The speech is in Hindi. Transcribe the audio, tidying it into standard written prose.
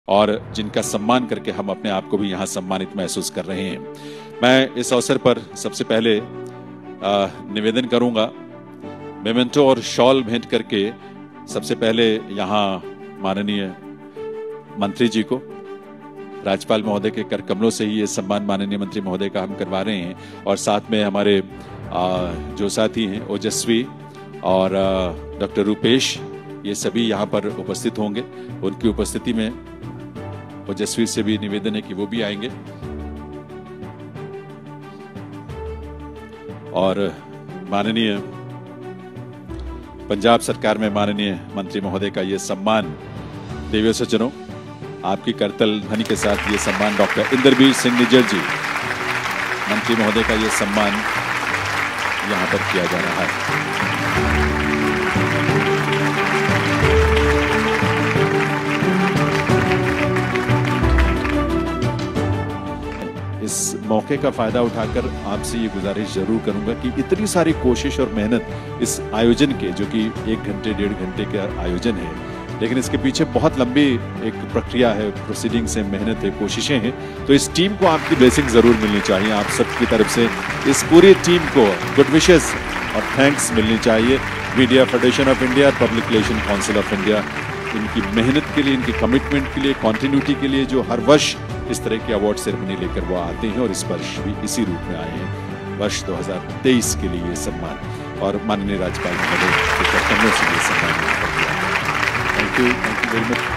और जिनका सम्मान करके हम अपने आप को भी यहाँ सम्मानित महसूस कर रहे हैं। मैं इस अवसर पर सबसे पहले निवेदन करूंगा, मेमेंटो और शॉल भेंट करके सबसे पहले यहाँ माननीय मंत्री जी को, राज्यपाल महोदय के कर कमलों से ही ये सम्मान माननीय मंत्री महोदय का हम करवा रहे हैं। और साथ में हमारे जो साथी हैं ओजस्वी और डॉक्टर रूपेश, ये सभी यहाँ पर उपस्थित होंगे। उनकी उपस्थिति में ओजस्वी से भी निवेदन है कि वो भी आएंगे। और माननीय पंजाब सरकार में माननीय मंत्री महोदय का ये सम्मान, देवियों सज्जनों, आपकी करतल ध्वनि के साथ ये सम्मान डॉक्टर इंद्रबीर सिंह निज्जर जी मंत्री महोदय का ये सम्मान यहाँ पर किया जा रहा है। इस मौके का फायदा उठाकर आपसे ये गुजारिश जरूर करूंगा कि इतनी सारी कोशिश और मेहनत इस आयोजन के, जो कि 1 घंटे 1.5 घंटे का आयोजन है, लेकिन इसके पीछे बहुत लंबी एक प्रक्रिया है, प्रोसीडिंग्स है, मेहनत है, कोशिशें हैं। तो इस टीम को आपकी ब्लेसिंग जरूर मिलनी चाहिए। आप सबकी तरफ से इस पूरी टीम को गुड विशेस और थैंक्स मिलनी चाहिए। Media federation of India, public relation council of India, इनकी मेहनत के लिए, इनकी कमिटमेंट के लिए, कॉन्टिन्यूटी के लिए, जो हर वर्ष इस तरह की अवार्ड सेरेमनी लेकर वो आते हैं और इस वर्ष भी इसी रूप में आए हैं। वर्ष 2023 के लिए ये सम्मान और माननीय राज्यपाल महोदय के कर्तव्यों से ये सम्मान। Thank you very much.